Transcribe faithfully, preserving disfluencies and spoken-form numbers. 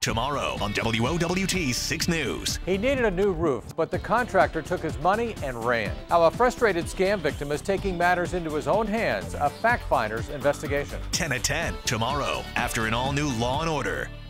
tomorrow on W O W T six News. He needed a new roof, but the contractor took his money and ran. How a frustrated scam victim is taking matters into his own hands. A fact finder's investigation. ten at ten tomorrow after an all-new Law and Order.